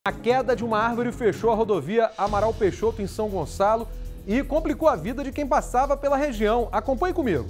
A queda de uma árvore fechou a rodovia Amaral Peixoto, em São Gonçalo, e complicou a vida de quem passava pela região. Acompanhe comigo.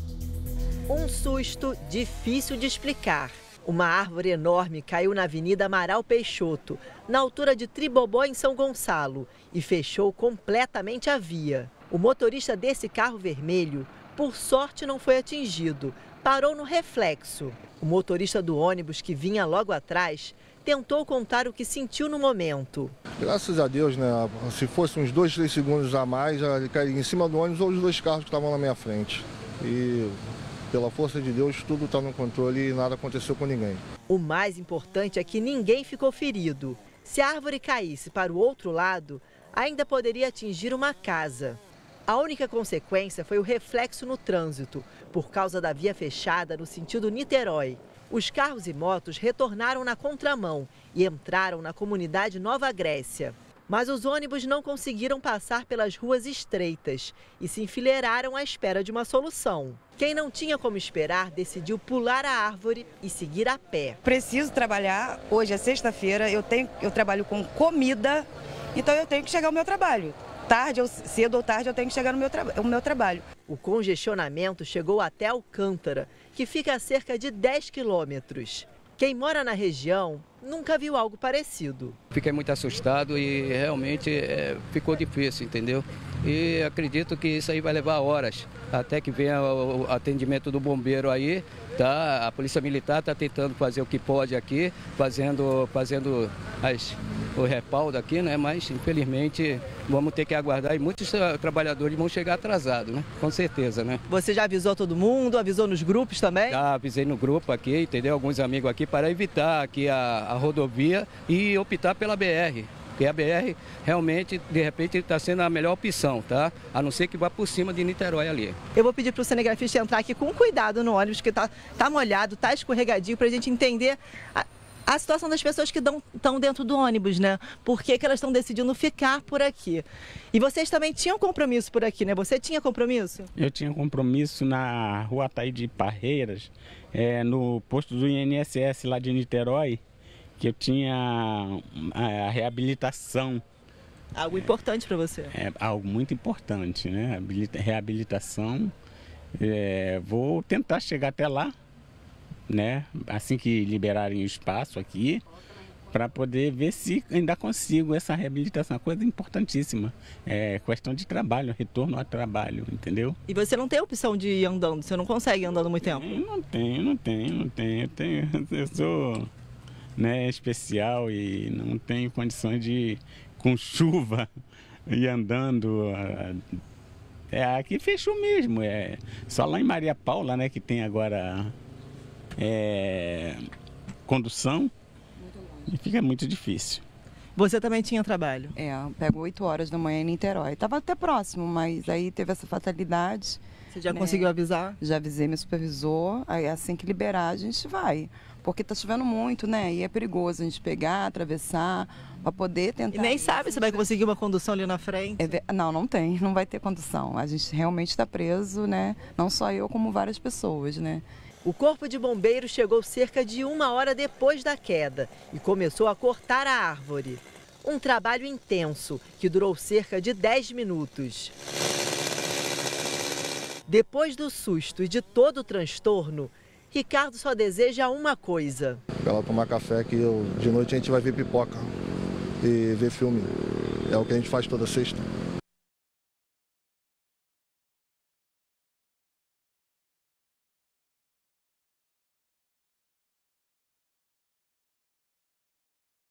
Um susto difícil de explicar. Uma árvore enorme caiu na Avenida Amaral Peixoto, na altura de Tribobó, em São Gonçalo, e fechou completamente a via. O motorista desse carro vermelho, por sorte, não foi atingido. Parou no reflexo. O motorista do ônibus, que vinha logo atrás, tentou contar o que sentiu no momento. Graças a Deus, né? Se fosse uns 2, 3 segundos a mais, ele cairia em cima do ônibus ou os dois carros que estavam na minha frente. E, pela força de Deus, tudo está no controle e nada aconteceu com ninguém. O mais importante é que ninguém ficou ferido. Se a árvore caísse para o outro lado, ainda poderia atingir uma casa. A única consequência foi o reflexo no trânsito, por causa da via fechada no sentido Niterói. Os carros e motos retornaram na contramão e entraram na comunidade Nova Grécia. Mas os ônibus não conseguiram passar pelas ruas estreitas e se enfileiraram à espera de uma solução. Quem não tinha como esperar decidiu pular a árvore e seguir a pé. Preciso trabalhar, hoje é sexta-feira, eu trabalho com comida, então eu tenho que chegar ao meu trabalho. Cedo ou tarde eu tenho que chegar no meu trabalho. O congestionamento chegou até Alcântara, que fica a cerca de 10 quilômetros. Quem mora na região nunca viu algo parecido. Fiquei muito assustado e realmente ficou difícil, entendeu? E acredito que isso aí vai levar horas, até que venha o atendimento do bombeiro aí, tá? A Polícia Militar está tentando fazer o que pode aqui, fazendo o respaldo aqui, né? Mas infelizmente vamos ter que aguardar e muitos trabalhadores vão chegar atrasados, né? Com certeza, né? Você já avisou todo mundo? Avisou nos grupos também? Já avisei no grupo aqui, entendeu? Alguns amigos aqui para evitar aqui a rodovia e optar pela BR. Porque a BR realmente, de repente, está sendo a melhor opção, tá? A não ser que vá por cima de Niterói ali. Eu vou pedir para o cinegrafista entrar aqui com cuidado no ônibus, que tá molhado, tá escorregadio, para a gente entender a situação das pessoas que estão dentro do ônibus, né? Por que elas estão decidindo ficar por aqui? E vocês também tinham compromisso por aqui, né? Você tinha compromisso? Eu tinha compromisso na Rua Ataíde Parreiras, no posto do INSS lá de Niterói, que eu tinha a reabilitação. Algo importante para você? É algo muito importante, né? Reabilitação. Vou tentar chegar até lá, né? Assim que liberarem o espaço aqui, para poder ver se ainda consigo essa reabilitação. Coisa importantíssima. É questão de trabalho, retorno ao trabalho, entendeu? E você não tem a opção de ir andando? Você não consegue ir andando muito tempo? Não tenho. Eu sou, né, especial e não tenho condições de, com chuva, ir andando. Aqui fechou mesmo. Só lá em Maria Paula, né, que tem agora condução. E fica muito difícil. Você também tinha trabalho? Eu pego 8 horas da manhã em Niterói. Estava até próximo, mas aí teve essa fatalidade. Você já conseguiu avisar? Já avisei meu supervisor, aí assim que liberar a gente vai. Porque está chovendo muito, né? E é perigoso a gente pegar, atravessar, para poder tentar... E nem sabe se vai conseguir uma condução ali na frente? Não tem, não vai ter condução. A gente realmente está preso, né? Não só eu, como várias pessoas, né? O Corpo de Bombeiros chegou cerca de 1 hora depois da queda e começou a cortar a árvore. Um trabalho intenso que durou cerca de 10 minutos. Depois do susto e de todo o transtorno, Ricardo só deseja uma coisa. Para ela tomar café, que de noite a gente vai ver pipoca e ver filme. É o que a gente faz toda sexta.